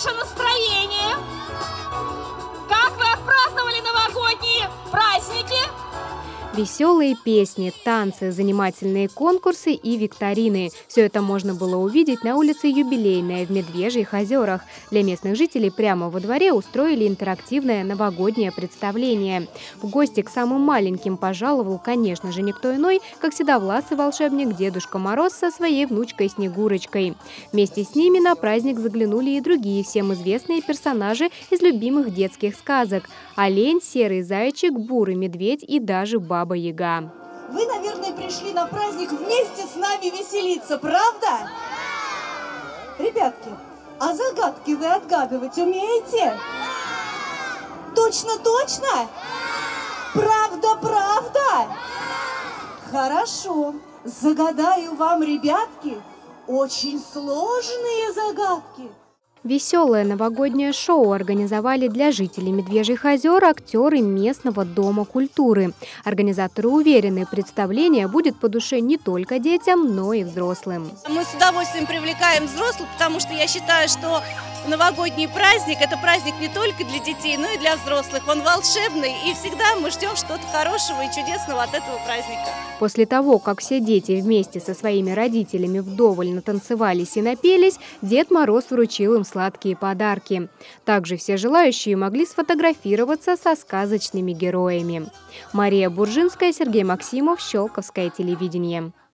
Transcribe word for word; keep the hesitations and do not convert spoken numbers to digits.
ваше настроение? Как вы отпраздновали новогодние праздники? Веселые песни, танцы, занимательные конкурсы и викторины. Все это можно было увидеть на улице Юбилейная в Медвежьих озерах. Для местных жителей прямо во дворе устроили интерактивное новогоднее представление. В гости к самым маленьким пожаловал, конечно же, никто иной, как седовласый волшебник Дедушка Мороз со своей внучкой Снегурочкой. Вместе с ними на праздник заглянули и другие всем известные персонажи из любимых детских сказок: олень, серый зайчик, бурый медведь и даже баба Яга. Вы, наверное, пришли на праздник вместе с нами веселиться, правда? Ребятки, а загадки вы отгадывать умеете? Точно-точно? Правда-правда? Хорошо, загадаю вам, ребятки, очень сложные загадки. Веселое новогоднее шоу организовали для жителей Медвежьих озер актеры местного дома культуры. Организаторы уверены, представление будет по душе не только детям, но и взрослым. Мы с удовольствием привлекаем взрослых, потому что я считаю, что новогодний праздник – это праздник не только для детей, но и для взрослых. Он волшебный, и всегда мы ждем что-то хорошего и чудесного от этого праздника. После того, как все дети вместе со своими родителями вдоволь натанцевались и напелись, Дед Мороз вручил им сладкие подарки. Также все желающие могли сфотографироваться со сказочными героями. Мария Буржинская, Сергей Максимов, Щелковское телевидение.